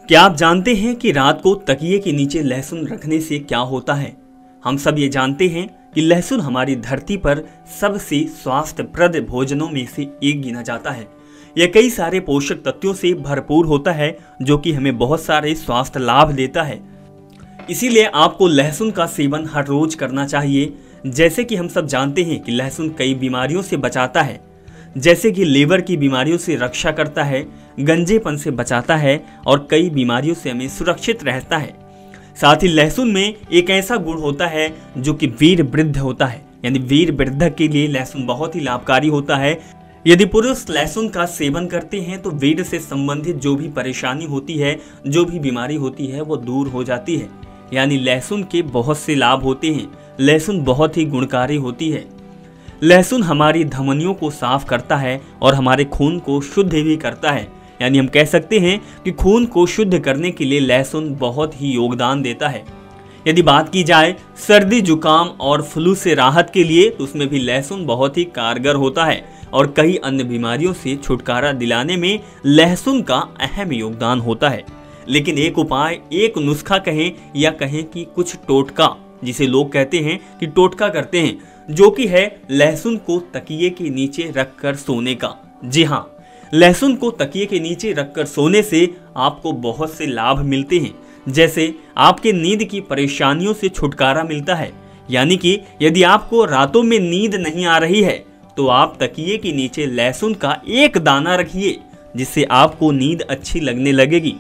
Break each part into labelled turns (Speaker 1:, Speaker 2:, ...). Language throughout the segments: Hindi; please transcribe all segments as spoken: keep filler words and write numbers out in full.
Speaker 1: क्या आप जानते हैं कि रात को तकिए के नीचे लहसुन रखने से क्या होता है? हम सब ये जानते हैं कि लहसुन हमारी धरती पर सबसे स्वास्थ्यप्रद भोजनों में से एक गिना जाता है। यह कई सारे पोषक तत्वों से भरपूर होता है जो कि हमें बहुत सारे स्वास्थ्य लाभ देता है। इसीलिए आपको लहसुन का सेवन हर रोज करना चाहिए। जैसे कि हम सब जानते हैं कि लहसुन कई बीमारियों से बचाता है, जैसे कि लीवर की बीमारियों से रक्षा करता है, गंजेपन से बचाता है और कई बीमारियों से हमें सुरक्षित रहता है। साथ ही लहसुन में एक ऐसा गुण होता है जो कि वीर वृद्ध होता है, यानी वीर वृद्धक के लिए लहसुन बहुत ही लाभकारी होता है। यदि पुरुष लहसुन का सेवन करते हैं तो वीर से संबंधित जो भी परेशानी होती है, जो भी बीमारी होती है, वो दूर हो जाती है। यानी लहसुन के बहुत से लाभ होते हैं। लहसुन बहुत ही गुणकारी होती है। लहसुन हमारी धमनियों को साफ करता है और हमारे खून को शुद्ध भी करता है। यानी हम कह सकते हैं कि खून को शुद्ध करने के लिए लहसुन बहुत ही योगदान देता है। यदि बात की जाए सर्दी जुकाम और फ्लू से राहत के लिए तो उसमें भी लहसुन बहुत ही कारगर होता है और कई अन्य बीमारियों से छुटकारा दिलाने में लहसुन का अहम योगदान होता है। लेकिन एक उपाय, एक नुस्खा कहें या कहें कि कुछ टोटका, जिसे लोग कहते हैं कि टोटका करते हैं, जो कि है लहसुन को तकिए के नीचे रखकर सोने का। जी हाँ, लहसुन को तकिए के नीचे रखकर सोने से आपको बहुत से लाभ मिलते हैं। जैसे आपके नींद की परेशानियों से छुटकारा मिलता है। यानी कि यदि आपको रातों में नींद नहीं आ रही है तो आप तकिए के नीचे लहसुन का एक दाना रखिए, जिससे आपको नींद अच्छी लगने लगेगी।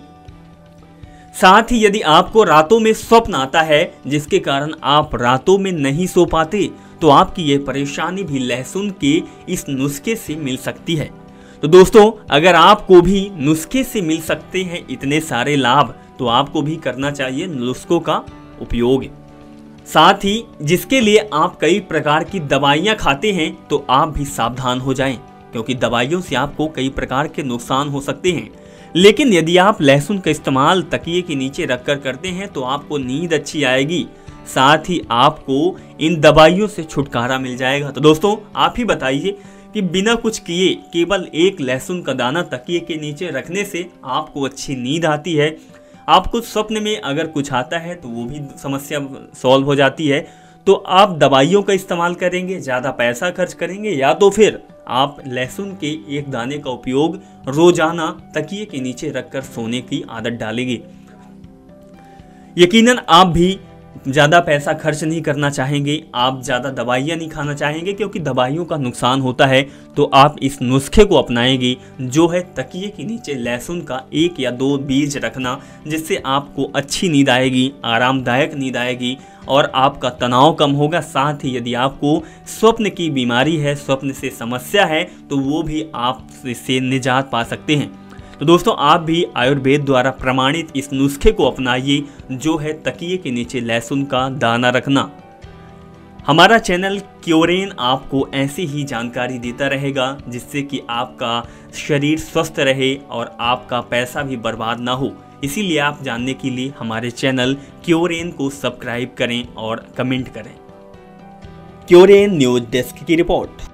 Speaker 1: साथ ही यदि आपको रातों में स्वप्न आता है जिसके कारण आप रातों में नहीं सो पाते, तो आपकी ये परेशानी भी लहसुन के इस नुस्खे से मिल सकती है। तो दोस्तों, अगर आपको भी नुस्खे से मिल सकते हैं इतने सारे लाभ, तो आपको भी करना चाहिए नुस्खों का उपयोग। साथ ही जिसके लिए आप कई प्रकार की दवाइयां खाते हैं तो आप भी सावधान हो जाएं, क्योंकि दवाइयों से आपको कई प्रकार के नुकसान हो सकते हैं। लेकिन यदि आप लहसुन का इस्तेमाल तकिए के नीचे रखकर करते हैं तो आपको नींद अच्छी आएगी, साथ ही आपको इन दवाइयों से छुटकारा मिल जाएगा। तो दोस्तों, आप ही बताइए कि बिना कुछ किए केवल एक लहसुन का दाना तकिए के नीचे रखने से आपको अच्छी नींद आती है। आपको स्वप्न में अगर कुछ आता है तो वो भी समस्या सॉल्व हो जाती है। तो आप दवाइयों का इस्तेमाल करेंगे, ज़्यादा पैसा खर्च करेंगे, या तो फिर आप लहसुन के एक दाने का उपयोग रोजाना तकिए के नीचे रखकर सोने की आदत डालेंगे। यकीनन आप भी ज़्यादा पैसा खर्च नहीं करना चाहेंगे, आप ज़्यादा दवाइयाँ नहीं खाना चाहेंगे, क्योंकि दवाइयों का नुकसान होता है। तो आप इस नुस्खे को अपनाएंगे, जो है तकिए के नीचे लहसुन का एक या दो बीज रखना, जिससे आपको अच्छी नींद आएगी, आरामदायक नींद आएगी और आपका तनाव कम होगा। साथ ही यदि आपको स्वप्न की बीमारी है, स्वप्न से समस्या है, तो वो भी आप इससे निजात पा सकते हैं। तो दोस्तों, आप भी आयुर्वेद द्वारा प्रमाणित इस नुस्खे को अपनाइए, जो है तकिए के नीचे लहसुन का दाना रखना। हमारा चैनल क्योरेन आपको ऐसी ही जानकारी देता रहेगा, जिससे कि आपका शरीर स्वस्थ रहे और आपका पैसा भी बर्बाद ना हो। इसीलिए आप जानने के लिए हमारे चैनल क्योरेन को सब्सक्राइब करें और कमेंट करें। क्योरेन न्यूज डेस्क की रिपोर्ट।